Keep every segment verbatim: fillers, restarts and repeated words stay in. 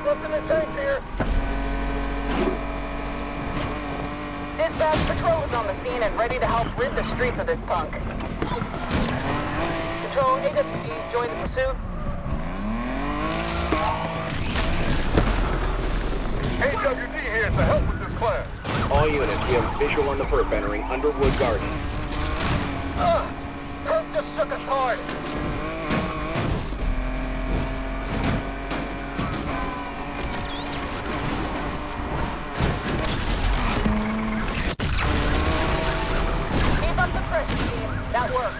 left in the tank here. Dispatch patrol is on the scene and ready to help rid the streets of this punk. Control, A W Ds join the pursuit. A W D here to help with this class. All units, we have visual on the perp entering Underwood Gardens. Ugh! Perp just shook us hard. Keep up the pressure, team. That worked.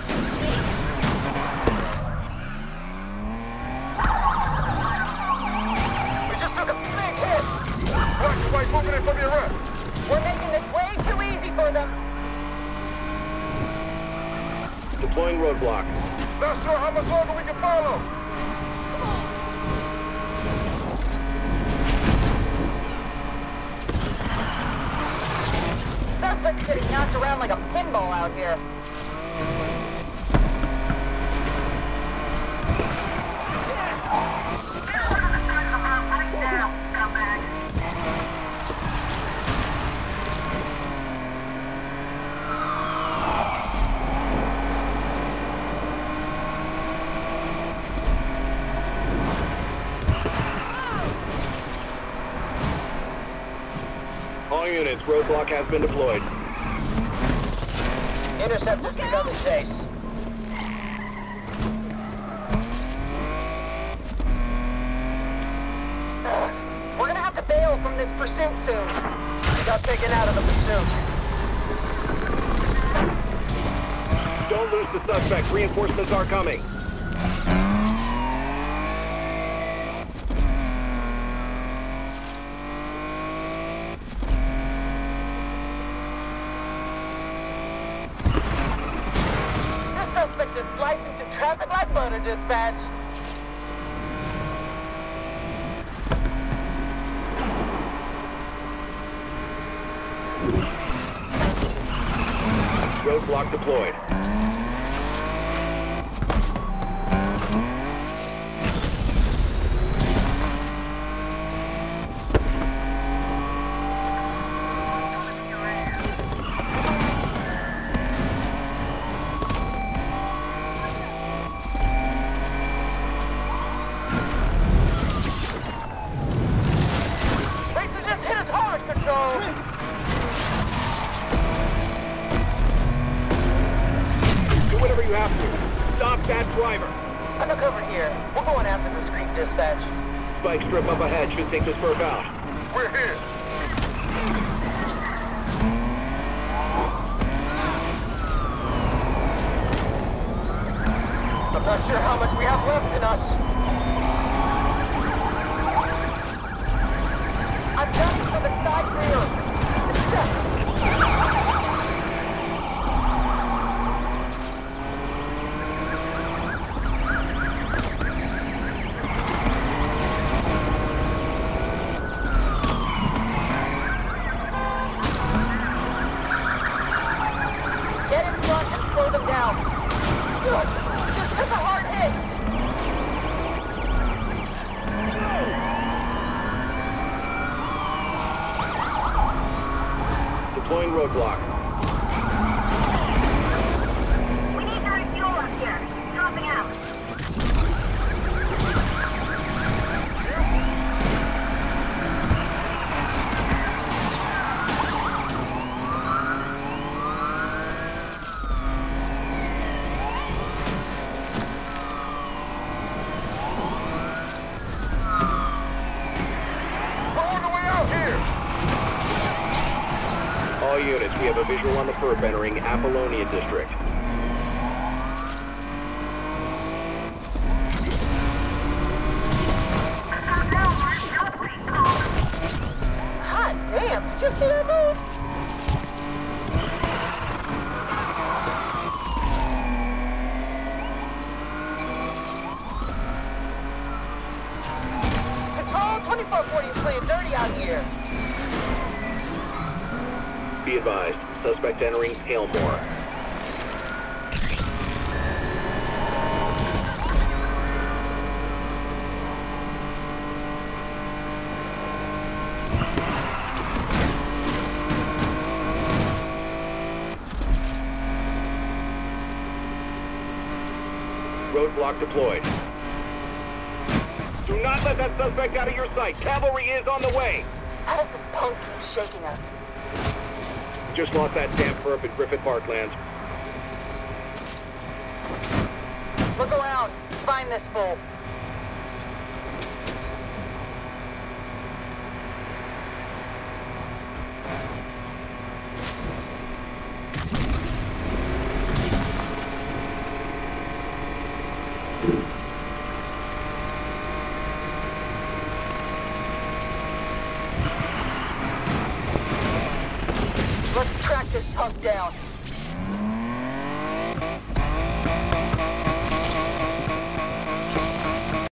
We just took a big hit. Black and white moving in for the arrest. We're making this way too easy for them. Deploying roadblock. Not sure how much longer we can follow. Suspect's getting knocked around like a pinball out here. All units, roadblock has been deployed. Interceptors begun the chase. Ugh. We're gonna have to bail from this pursuit soon. We got taken out of the pursuit. Don't lose the suspect. Reinforcements are coming. This suspect is slicing through traffic like butter, dispatch. Roadblock deployed. Rachel, just hit us hard, Control. Do whatever you have to. Stop that driver. Undercover here. We're going after this creep, dispatch. Spike strip up ahead should take this perp out. We're here. I'm not sure how much we have left in us. I'm gunning for the side rear. Success! Get in front and slow them down. Good. Just took a hard hit. Deploying roadblock. We need to refuel up here. Dropping out. We're on the way out here. All units, we have a visual on the perp entering Apollonia District. Hot damn, did you see that move? Control, twenty-four forty is playing dirty out here. Be advised, suspect entering Hailmore. Roadblock deployed. Do not let that suspect out of your sight. Cavalry is on the way. How does this punk keep shaking us? Just lost that damn perp in Griffith Parklands. Look around. Find this fool. Let's track this punk down.